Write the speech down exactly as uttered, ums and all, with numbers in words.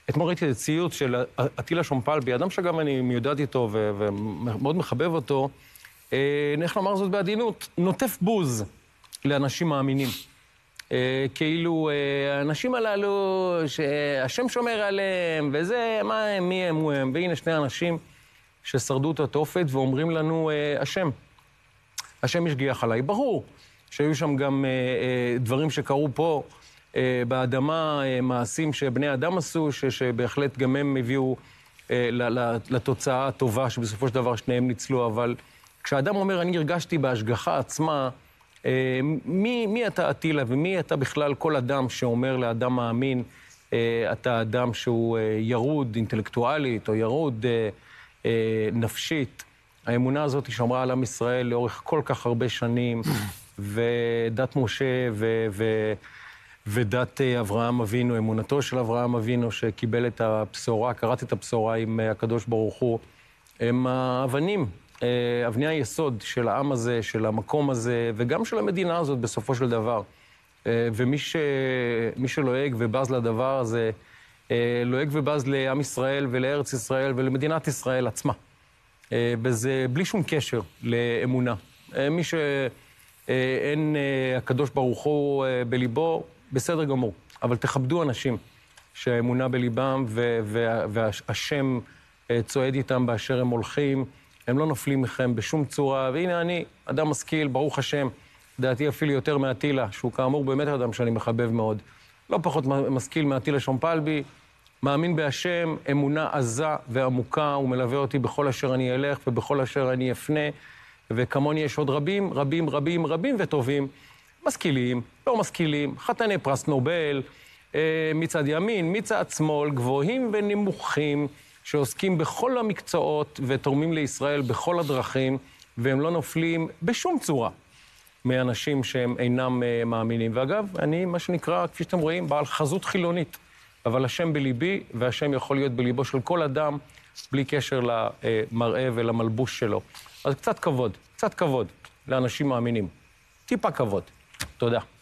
אתמול ראיתי את ציוץ של אטילה שומפלבי, אדם שגם אני מיודד איתו ומאוד מחבב אותו, איך לומר זאת בעדינות, נוטף בוז לאנשים מאמינים. כאילו, האנשים הללו, שהשם שומר עליהם, וזה, מה הם, מי הם, הוא הם, והנה שני אנשים ששרדו את התופת ואומרים לנו, השם, השם השגיח עליי. ברור שהיו שם גם דברים שקרו פה, באדמה, מעשים שבני אדם עשו, שבהחלט גם הם הביאו לתוצאה הטובה, שבסופו של דבר שניהם ניצלו, אבל כשאדם אומר, אני הרגשתי בהשגחה עצמה, מי, מי אתה אטילה ומי אתה בכלל כל אדם שאומר לאדם מאמין, אתה אדם שהוא ירוד אינטלקטואלית או ירוד נפשית. האמונה הזאת שמרה על עם ישראל לאורך כל כך הרבה שנים, ודת משה ו... ו ודת אברהם אבינו, אמונתו של אברהם אבינו שקיבל את הבשורה, קראת את הבשורה עם הקדוש ברוך הוא, הם האבנים, אבני היסוד של העם הזה, של המקום הזה, וגם של המדינה הזאת בסופו של דבר. ומי ש... מי שלועג ובז לדבר הזה, לועג ובז לעם ישראל ולארץ ישראל ולמדינת ישראל עצמה. וזה בלי שום קשר לאמונה. מי שאין הקדוש ברוך הוא בליבו, בסדר גמור, אבל תכבדו אנשים שהאמונה בליבם והשם צועד איתם באשר הם הולכים, הם לא נופלים מכם בשום צורה, והנה אני, אדם משכיל, ברוך השם, דעתי אפילו יותר מאטילה, שהוא כאמור באמת אדם שאני מחבב מאוד, לא פחות משכיל מאטילה שומפלבי, מאמין בהשם, אמונה עזה ועמוקה, הוא מלווה אותי בכל אשר אני אלך ובכל אשר אני אפנה, וכמוני יש עוד רבים, רבים, רבים, רבים וטובים, משכילים, לא משכילים, חתני פרס נובל, מצד ימין, מצד שמאל, גבוהים ונמוכים, שעוסקים בכל המקצועות ותורמים לישראל בכל הדרכים, והם לא נופלים בשום צורה מאנשים שהם אינם מאמינים. ואגב, אני, מה שנקרא, כפי שאתם רואים, בעל חזות חילונית, אבל השם בליבי, והשם יכול להיות בליבו של כל אדם, בלי קשר למראה ולמלבוש שלו. אז קצת כבוד, קצת כבוד לאנשים מאמינים. טיפה כבוד. תודה.